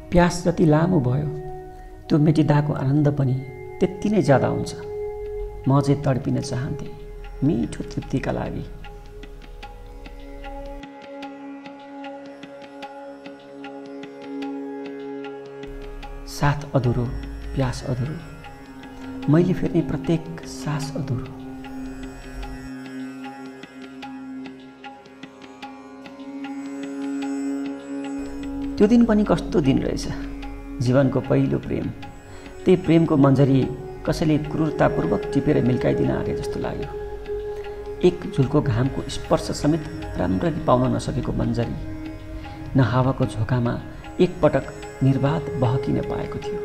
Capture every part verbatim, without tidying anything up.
प्यास जति लामो भयो त्यो मेटिँदाको आनन्द पनि त्यति नै ज्यादा हुन्छ। म चाहिँ तडपिन चाहन्थेँ मिठो तृप्तिका लागि। साथ अधुरो, प्यास अधुरो, मैले फेर्ने प्रत्येक सास अधुरो। त्यो दिन पनि कस्तो दिन रहेछ, जीवनको पहिलो प्रेम। त्यही प्रेमको मन्जरी कसैले क्रूरतापूर्वक टिपेर मिल्काइदिन आए जस्तो लाग्यो। एक झुलको घामको स्पर्श समेत राम्ररी पाउन नसकेको मन्जरी न हावाको झोकामा एकपटक निर्वाध बहकिन पाएको थियो।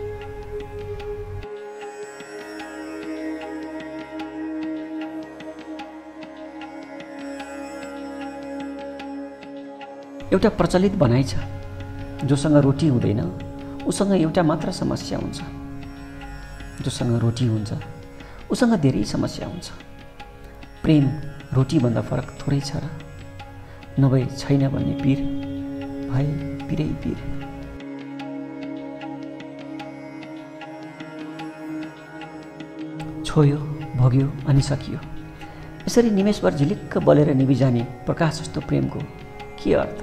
एउटा प्रचलित भनाइ छ, जोसँग रोटी हुँदैन उसँग एउटा मात्र समस्या हुन्छ, जोसँग रोटी हुन्छ उसँग धेरै समस्या हुन्छ। प्रेम रोटीभन्दा फरक थोरै छ र, नभए छैन भन्ने पीर भए पीरै पीर। छोयो, भोग्यो अनि सकियो। यसरी निमेषभर झिलिक्क बलेर निभिजाने प्रकाश जस्तो प्रेमको के अर्थ?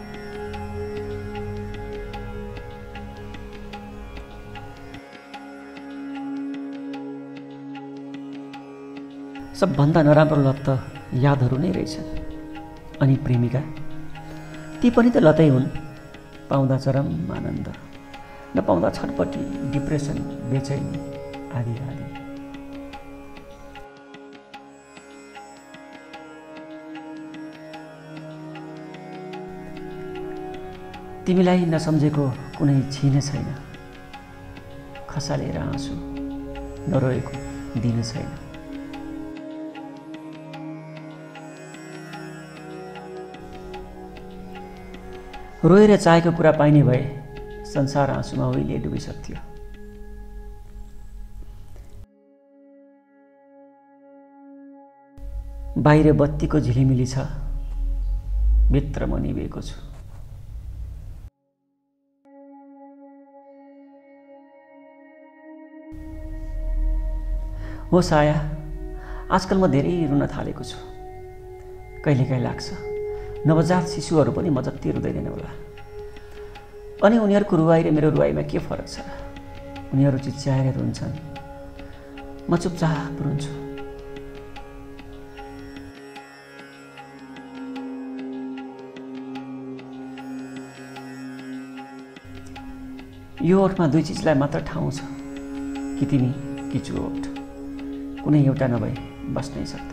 सबभन्दा नराम्रो लत त यादहरू नै रहेछन्। अनि प्रेमिका, ती पनि त लतै हुन्। पाउँदा चरम आनन्द, नपाउँदा छटपटी, डिप्रेसन, बेचैनी आदि आदि। तिमीलाई नसम्झेको कुनै छिन छैन, खसालेर आँसु नरोएको दिन छैन। रोएर चाहेको कुरा पाइने भए संसार आँसुमा उहिले डुबिसक्थ्यो। बाहिर बत्तीको झिलिमिली छ, भित्र म निभेको छु। हो साया, आजकल म धेरै रुन थालेको छु। कहिलेकाहीँ लाग्छ नवजात शिशुहरू पनि म जति रुँदैनन् होला। अनि उनीहरूको रुवाई र मेरो रुवाईमा के फरक छ? उनीहरू चिच्याएर रुन्छन्, म चुपचाप रुन्छु। यो ओठमा दुई चिजलाई मात्र ठाउँ छ, कि तिमी कि चुरोट। कुनै एउटा नभए बस्नै सक्दैन।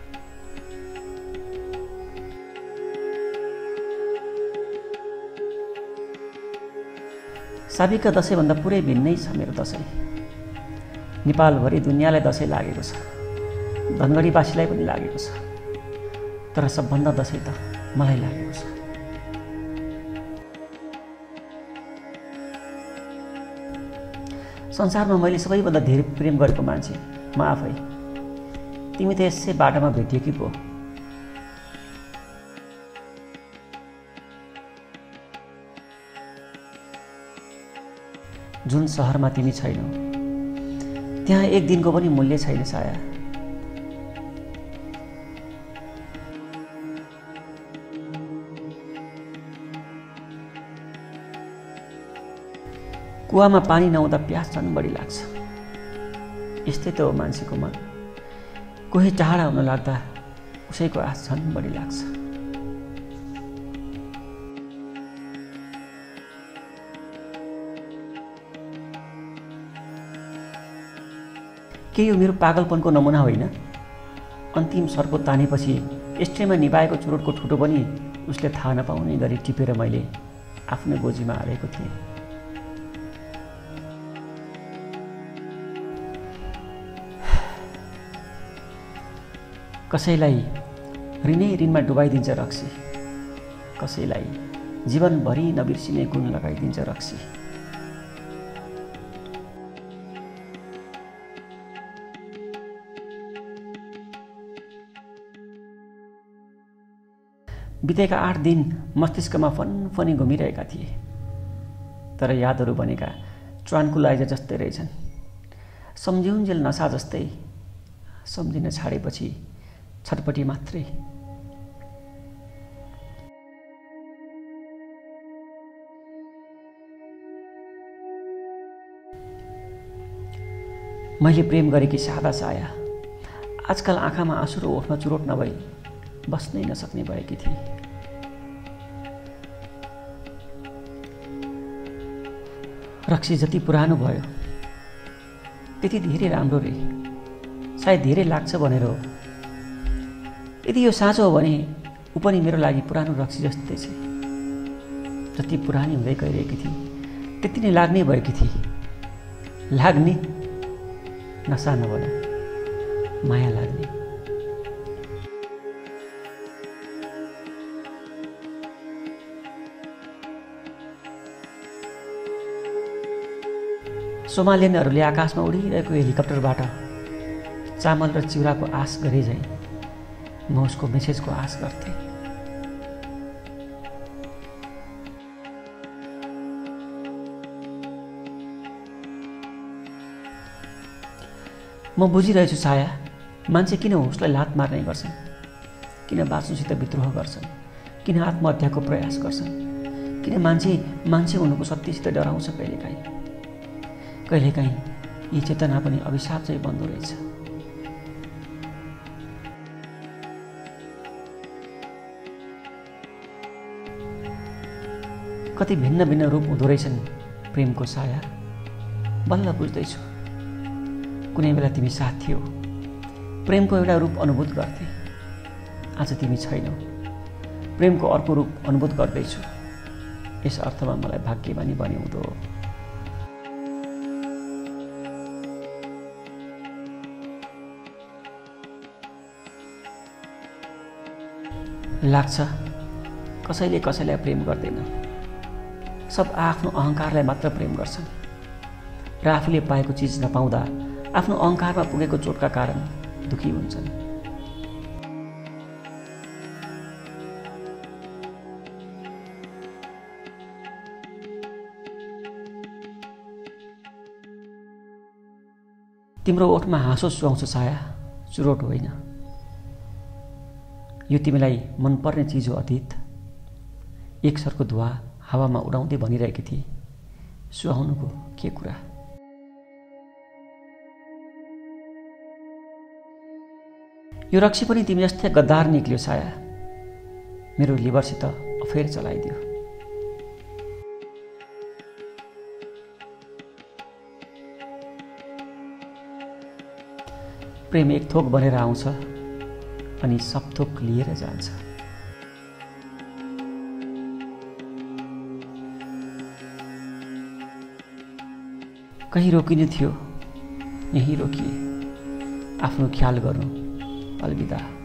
साबिकका दसैँभन्दा पुरै भिन्नै छ मेरो दसैँ। नेपालभरि दुनियाँलाई दसैँ लागेको छ, धनगढीवासीलाई पनि लागेको छ, तर सबभन्दा दसैँ त मलाई लागेको छ। संसारमा मैले सबैभन्दा धेरै प्रेम गरेको मान्छे म आफै। तिमी त यसै बाटोमा भेटियो कि पो। जुन सहरमा तिमी छैनौ त्यहाँ एक दिनको पनि मूल्य छैन साया। कुवामा पानी नहुँदा प्यास झन् बढी लाग्छ। यस्तै त हो मान्छेको मन, कोही टाढा हुन लाग्दा उसैको आश झन् बढी लाग्छ। के यो मेरो पागलपनको नमुना होइन? अन्तिम सर्को तानेपछि एस्ट्रेमा निभाएको चुरोटको ठुटो पनि उसले थाहा नपाउने गरी टिपेर मैले आफ्नो गोजीमा हालेको थिएँ। कसैलाई ऋणै ऋणमा डुबाइदिन्छ रक्सी, कसैलाई जीवनभरि नबिर्सिने गुण लगाइदिन्छ रक्सी। बितेका आठ दिन मस्तिष्कमा फनफनी घुमिरहेका थिए। तर यादहरू बनेका ट्रान्कुलाइजर जस्तै रहेछन्। सम्झिउन्जेल नसा जस्तै, सम्झिन छाडेपछि छटपटी मात्रै। मैले प्रेम गरेकी सादा साया आजकल आँखामा आँसु र ओठमा चुरोट नभई बस्नै नसक्ने भएकी थिए। रक्सी जति पुरानो भयो त्यति धेरै राम्रो रे, सायद धेरै लाग्छ भनेर हो। यदि यो साँचो हो भने ऊ पनि मेरो लागि पुरानो रक्सी जस्तै छ। जति पुरानी हुँदै गइरहेकी थिए त्यति नै लाग्ने भएकी थिए। लाग्ने नसा नभन, माया लाग्ने। सोमालियनहरूले आकाशमा उडिरहेको हेलिकप्टरबाट चामल र चिउराको आश गरे झैँ म उसको मेसेजको आश गर्थेँ। म बुझिरहेछु साया, मान्छे किन उसलाई लात मार्ने गर्छन्, किन बाँच्नुसित विद्रोह गर्छन्, किन आत्महत्याको प्रयास गर्छन्, किन मान्छे मान्छे हुनुको सत्यसित डराउँछ। कहिलेकाहीँ कहिलेकाहीँ यी चेतना पनि अभिशाप चाहिँ बन्दो रहेछ। कति भिन्न भिन्न रूप हुँदो रहेछन् प्रेमको साया, बल्ल बुझ्दैछु। कुनै बेला तिमी साथ थियौ, प्रेमको एउटा रूप अनुभूत गर्थे। आज तिमी छैनौ, प्रेमको अर्को रूप अनुभूत गर्दैछु। यस अर्थमा मलाई भाग्यमानी बन्याउँदो। लाग्छ कसैले कसैलाई प्रेम गर्दैन। सब आफ्नो अहङ्कारलाई मात्र प्रेम गर्छन् र आफूले पाएको चिज नपाउँदा आफ्नो अहङ्कारमा पुगेको चोटका कारण दुखी हुन्छन्। तिम्रो ओठमा हाँसो सुहाउँछ साया, चुरोट होइन। यो तिमीलाई मनपर्ने चिज हो अतीत। एक सरको धुवा हावामा उडाउँदै भनिरहेकी थिए, सुहाउनुको के कुरा। यो रक्सी पनि तिमी जस्तै गद्दार निक्ल्यो साया, मेरो लिभरसित अफेर चलाइदियो। प्रेम एक थोक बनेर आउँछ अनि सब थोक लिएर जान्छ। कहीँ रोकिनु थियो, यहीँ रोकिए। आफ्नो ख्याल गर्नु, अलविदा।